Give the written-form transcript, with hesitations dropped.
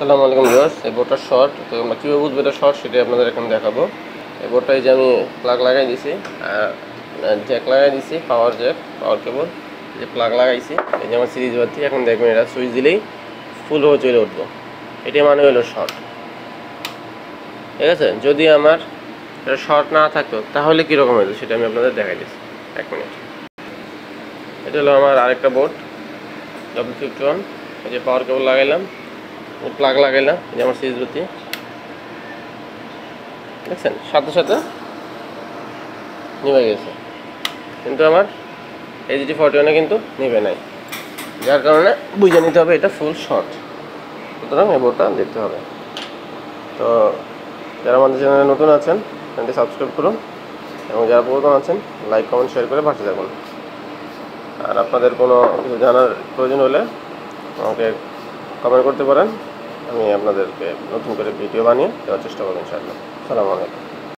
আসসালামু আলাইকুম ভিউয়ার্স। এই বোর্ডটা শর্ট, তো আমরা কীভাবে বুঝবো এটা শর্ট সেটাই আপনাদের এখন দেখাবো। এই বোর্ডটা এই যে আমি প্লাগ লাগাই দিছি, জ্যাক লাগাই দিছি, পাওয়ার কেবল যে প্লাগ লাগাইছি, এই যে আমার সিরিজ বাতি। এখন দেখবেন এটা সুইচ দিলেই ফুল হয়ে চলে উঠবো, এটাই মানে হলো শর্ট। ঠিক আছে, যদি আমার এটা শর্ট না থাকতো তাহলে কীরকম হতো সেটা আমি আপনাদের দেখাই দিচ্ছি। 1 মিনিট। এটা হলো আমার আরেকটা বোর্ড W51। এই যে পাওয়ার কেবল লাগাইলাম, প্লাগ লাগাইলাম, এই যে আমার সিরিজ বাতি। দেখছেন সাথে সাথে নিভে গেছে, কিন্তু আমার AGT41 কিন্তু নিভে নাই, যার কারণে বুঝে নিতে হবে এটা ফুল শর্ট। সুতরাং এই বোর্ডটা দেখতে হবে। তো যারা আমাদের চ্যানেলে নতুন আছেন চ্যানেলটি সাবস্ক্রাইব করুন, এবং যারা পুরাতন আছেন লাইক কমেন্ট শেয়ার করে পাশে থাকুন। আর আপনাদের কোনো কিছু জানার প্রয়োজন হলে আমাকে কমেন্ট করতে পারেন, আমি আপনাদেরকে নতুন করে ভিডিও বানিয়ে দেওয়ার চেষ্টা করব ইনশাআল্লাহ। আসসালামু আলাইকুম।